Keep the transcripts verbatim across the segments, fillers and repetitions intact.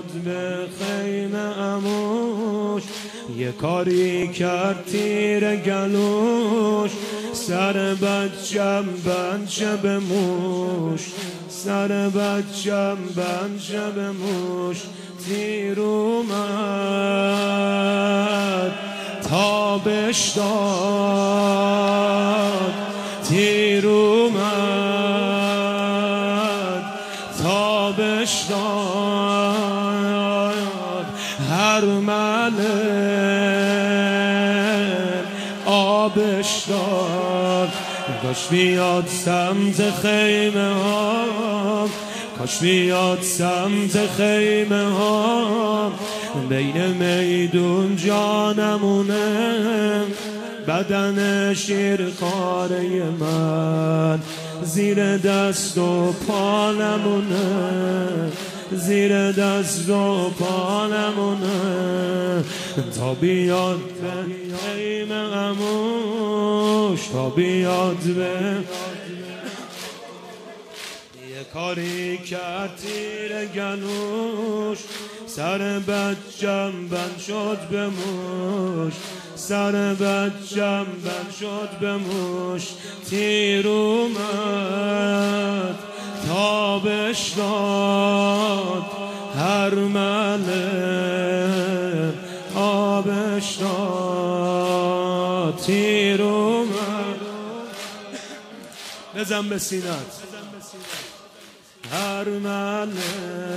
بیاد به خیمه عموش، یه کاری کرد تیر گلوش، سر بچم بچه به موش، سر بچم بچه به موش. تیر اومد تابش داد، تیر اومد تابش داد، هر مله آبش داد. کاش بیاد سمت خیمه ها، کاش بیاد سمت خیمه ها، بین میدون جانمونه، بدن شیرخواره من، زیر دست و پانمونه، زیر دست و پانمونه. تا بیاد به خیمه عموش، تا بیاد به یه کاری کرد تیر گلوش، سر بچم بند شد به موش، سر بچم بند شد به موش. تیر اومد تابش داد، هر مله آبش داد. تیر اومد بزن به سینت، هر مله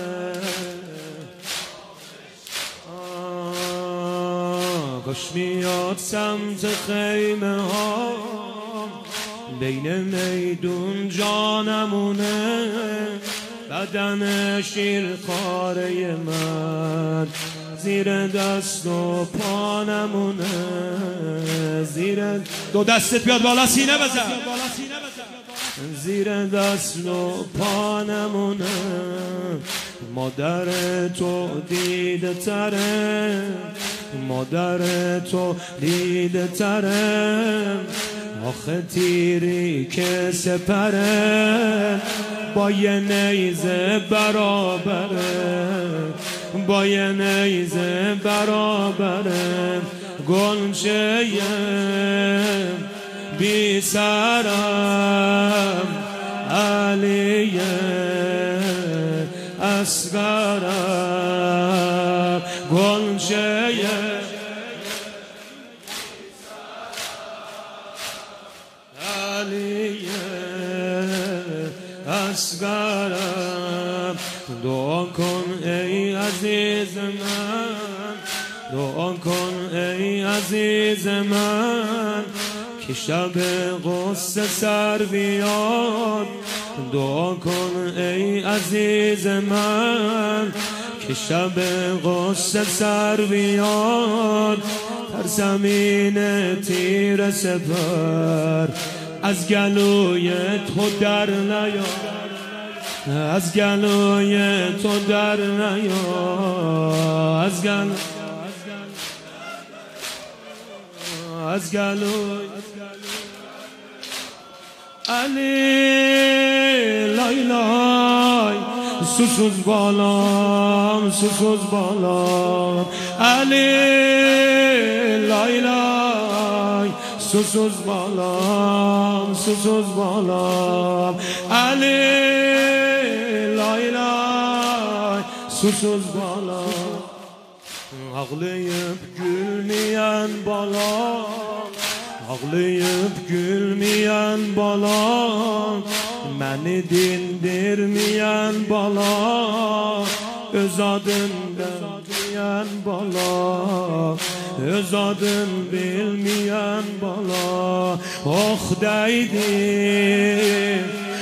کاش میاد سمت خیمه ها، بین میدون جانمونه، بدن شیرخواره من، زیر دست و پانمونه، زیر دو دستت بیاد بالا سینه بزن، زیر دست و پانمونه. مادر تو دیده تره، مادر تو دیده تره، آخه تیری که سپره، با یه نیزه برابره، با یه نیزه برابره. گنچه بی سرم علی اصغرم، گنچه علی اصغرم. دعا کن ای عزیز من، دعا کن ای عزیز من، که شب غصه سر بیاد. دعا کن ای عزیز من، که شب غصه سر بیاد. در زمین تیر سپر از گلوی تو در نیاد، از گلوی تو در نیاد، از گلوی از گلوی علی لای لای سوسوز بالام، سوسوز بالام، علی لای لای سوسوز بالام، سوسوز بالام، علی لای لای سوسوز بالام. Ağlayıp gülmeyen balam, ağlayıp gülmeyen balam, beni dindirmeyen balam, öz adından diyen balam, öz adın bilmeyen balam. Oh değdin,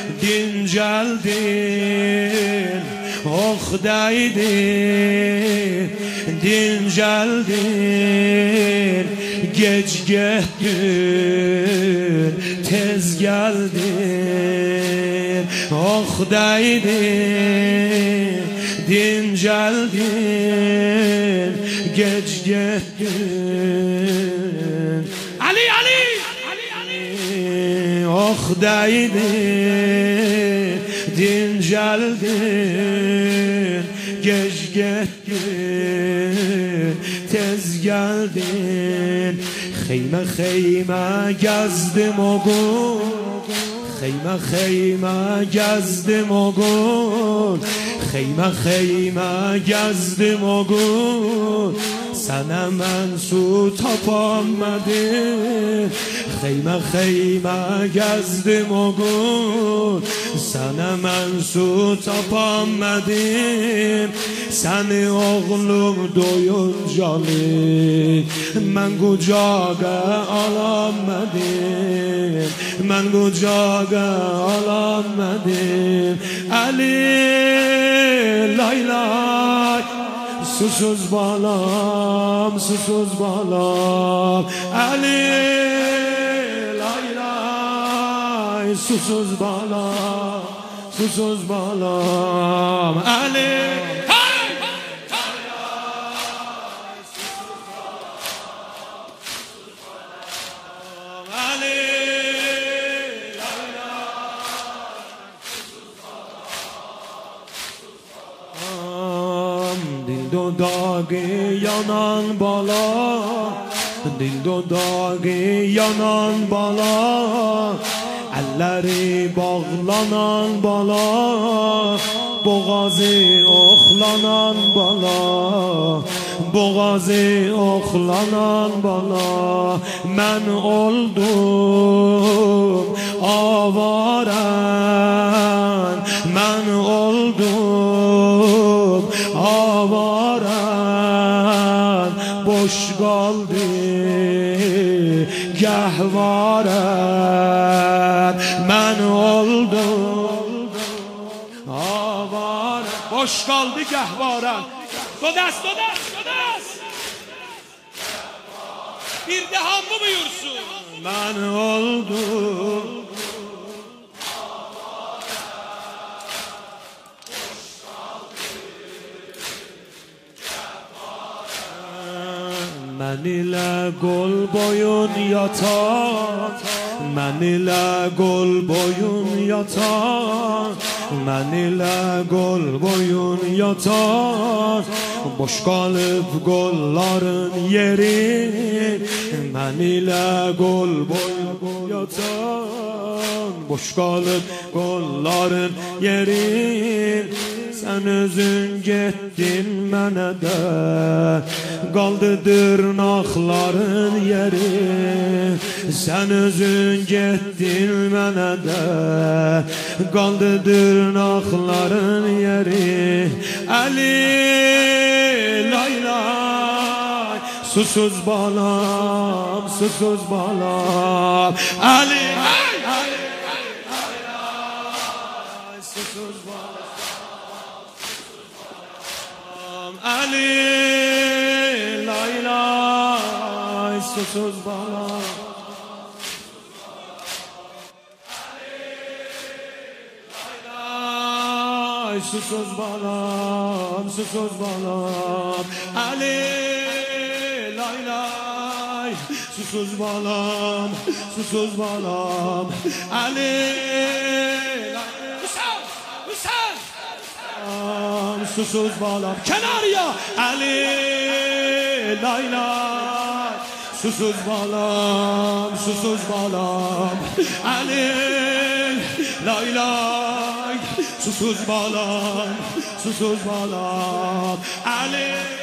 dinceldin, oh değdin, dinceldin, geç gettin, tez geldin. Oh değdin, dinceldin, geç gettin. Ali Ali, Ali Ali. Oh değdin, dinceldin, geç gittin, tez geldin. Xeyme xeyme gezdim o gün, xeyme xeyme gezdim o gün, xeyme xeyme gezdim o gün. Sana mən su tapamadım. Xeyme xeyme gezdim o gün, sana mən su tapamadım. Səni oğlum doyuncalı mən qucağa alamadım, mən qucağa alamadım. Ali lay lay, susuz balam, susuz balam. Ali lay lay, susuz balam, susuz balam. Ali dudağı yanan bala, dil dudağı yanan bala, elleri bağlanan bala, boğazı oxlanan bala, boğazı oxlanan bala. Mən oldum avaran, mən oldum avaran, boş kaldı gahvaran. Ben oldum avaran, boş kaldı gahvaran. Dodas, dodas, dodas. Bir de hamı buyursun. Ben oldum mən ilə qol boyun yatan, mən ilə qol boyun yatan, mən ilə qol boyun yatan. Boş qalıb qolların yeri, mən ilə qol boyun yatan. Boş qalıb qolların yeri, sen özün getdin mənə də, qaldı dırnaqların yeri. Sen özün getdin mənə də, qaldı dırnaqların yeri. Ali lay lay, susuz balam, susuz balam. Ali lay lay, susuz balam. Ali lay lay, susuz balam. Ali lay lay, susuz balam, susuz balam. Ali lay lay, susuz balam, susuz balam. Ali lay susuz balam, Kenarya. Ali lay lay, susuz balam, susuz balam. Ali lay lay, susuz balam, susuz balam. Ali